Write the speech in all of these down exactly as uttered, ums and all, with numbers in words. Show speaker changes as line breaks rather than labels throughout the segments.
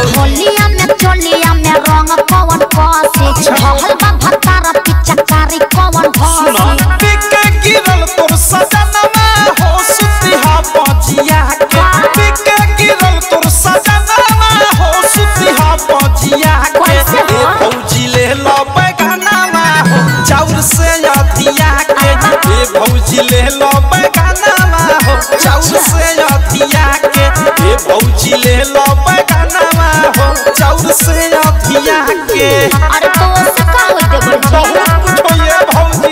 होलिया में चोलिया में रंग कौन कसी ढहल बा भतार पिचकारी कौन भसी
बिके गिरल तोर सजनमा हो सुतिहा पजिया के बिके गिरल तोर सजनमा हो सुतिहा पजिया के ए भौजी ले लो बैगनामा हो चाउर से अधिया के ए भौजी ले लो बैगनामा हो चाउर से अधिया के ए भौजी ले लो बैगनामा हो चाउर से अधिया के
अरे तो से का हो दे बड़ी
बहुत कुछ ये भौजी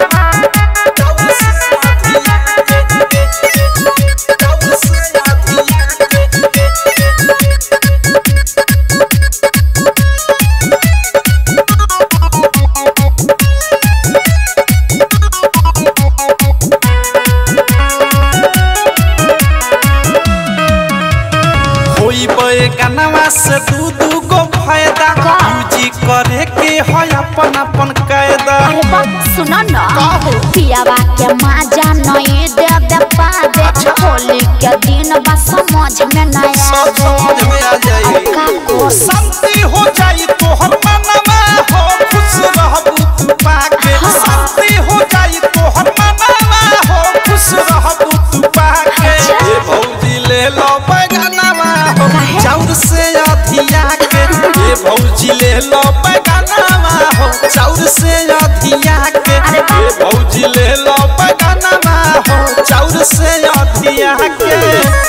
गानवा से दू दू गो फायदा यूजी करे के है अपन अपन कायदा।
अरे बात सुनो ना पियावा के माजा नहीं दे दे पादे होली के दिन बा समझ में ना आए
समझ में आ जाए शांति हो जाए तोहर मनवा हो खुश रहबू तू पाके शांति हो जाए तोहर मनवा हो खुश रहबू तू पाके ए भौजी ले लो बैगनवा हो चाउर से अधिया के ए भौजी ले लो बैगनवा हो चाउर से अधिया के ए भौजी ले लो बैगनवा हो चाउर से अधिया के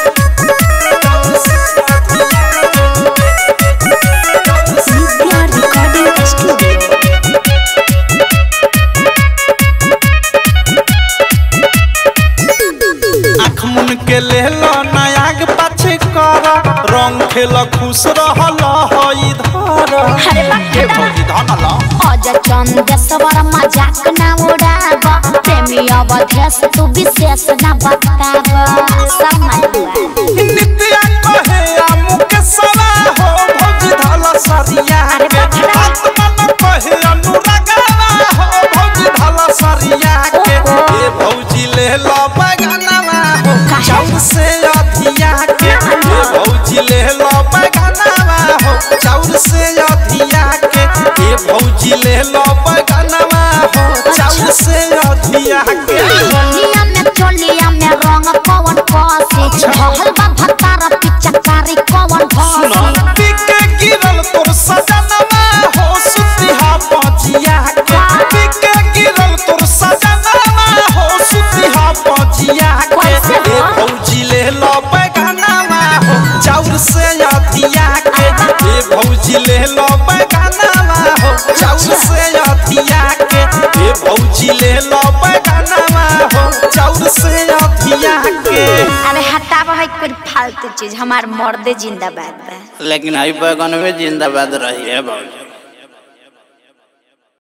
के ले लो नयाग पाछे कर रंग खेल खुश रहल हई धर
अरे
भौजी धन ल
अज चंदेश्वर मजाक ना उड़ाब प्रेमी अवधेश तू विशेष ना बताब समझ
नित्या कहे आमु के सवा हो भौजी धल सरिया के आत्मन कहे अनुरागवा हो भौजी धल सरिया के ए भौजी ले लो बैगनवा हो चाउर से अधिया के ए भौजी ले लो बैगनवा हो चाउर से अधिया के ए भौजी ले लो बैगनवा हो चाउर से अधिया के
होलिया में चोलिया में रंग कौन कसी ढहल बा भतार पिचकारी कौन भसी
बिके गिरल तोर सजनमा हो सुतिहा पजिया के बिके गिरल तोर सजनमा हो सुतिहा पजिया के ए भौजी ले लो बैगनवा हो चाउर से अधिया के ए भौजी ले लो बैगनवा हो चाउर से अधिया के ए भौजी ले लो बैगनवा हो चाउर से अधिया के
अरे हटावा है कोई फालतू चीज हमार मर्दे जिंदाबाद बा
लेकिन आई बैगन में जिंदाबाद रही है भौजी।